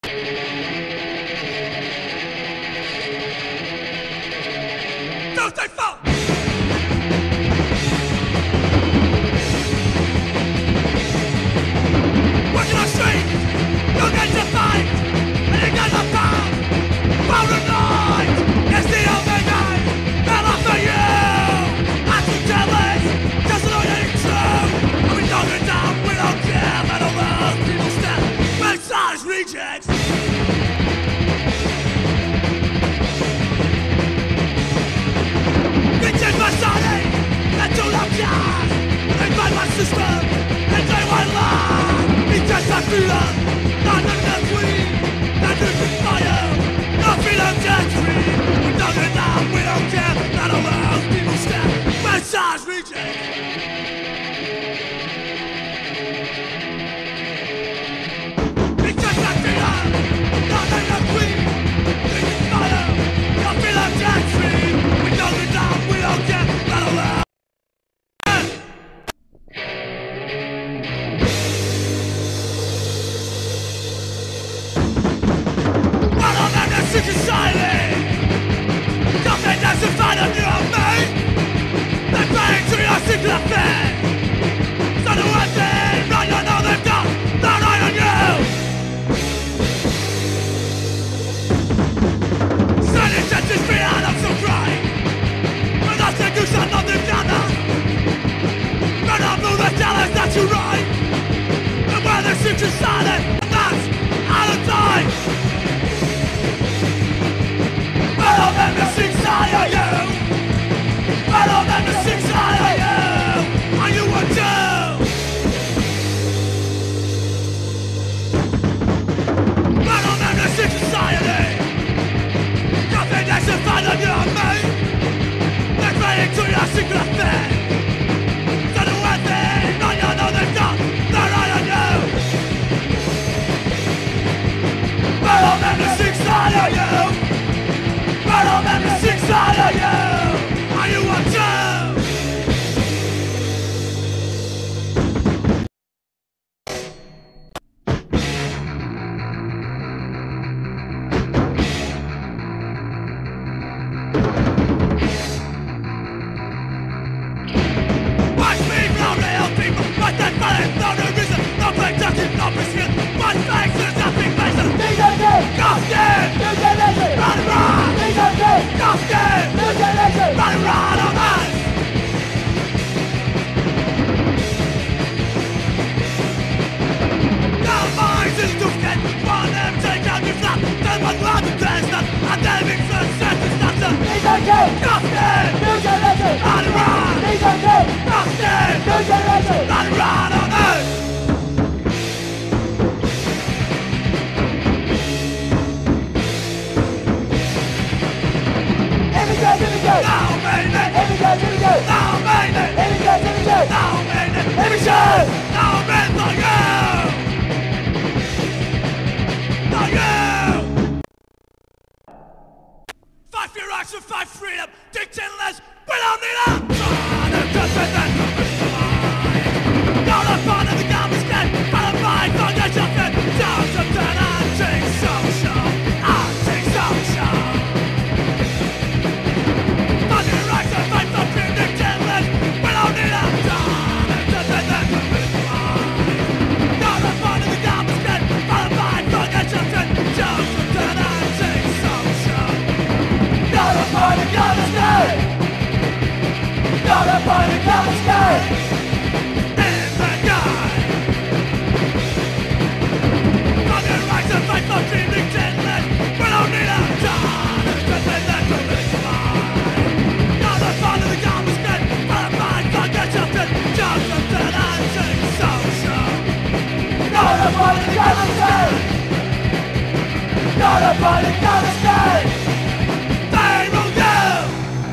Don't they fuck! Working on streets, you'll get defined, and you get the power. Power of night, it's the only night that offer you. I can tell it, just an ordinary true. And we don't get down, we don't care, let alone people step inside rejects. My body, and do not care. They find my system, and they want love. It's just a feeling, not enough queen. That is the fire, no feeling just free. We don't get down, we don't care. Not allow people step, massage reject. It's just a feeling, not enough queen. This is fire, no feeling just free. We don't get down, we don't care. Not allow. Society, something that's in front of you and me. They bring to your secret thing. So do one thing, right? You know they've done their eye on you. Sending justice beyond, I'm so crying. But that's the goose and nothing together. But I'm blue, they tell us that you're right. And when the secret's silent, that's out of time. I don't ever sing side of you. I don't ever sing side of you. Are you one too? I don't ever sing society. Nothing that's in front of you and me. They're playing to your secret thing. So do one thing, now you know they've got their eye on you. I don't ever sing side of you. I don't ever sick side of you. Are you one too? Watch me from real people, but that money, no new reason, no production, no pursuit. One face is nothing basic. Justin! New generation! Run, run! Justin! New generation! Run, run on us! No minds is to get one them take out your flap. Then one round to dance that. And then it's the satisfaction. Justin! New generation! Run, run! Justin! New generation! Run, run on us! Fight for your rights and fight freedom. Dictatorless, we don't need them. Trying to confess that you're not part of the garbage can. But a fight for your justice. Don't you turn anti-social. Anti-social. Fight for your rights and fight for freedom. Dictatorless, we don't need them. Trying to confess that you're not part of the garbage can. But a fight for your justice. Don't you turn anti-social. Not a part of garbage can. Not a part of garbage can. Not a body can escape. They will do.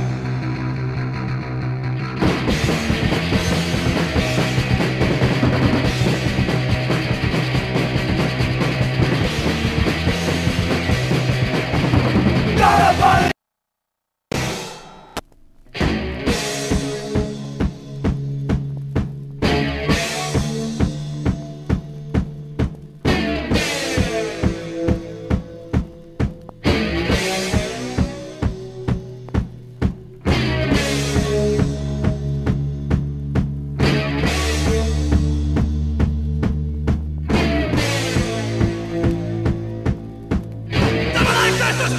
Not a body.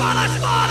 for the squad.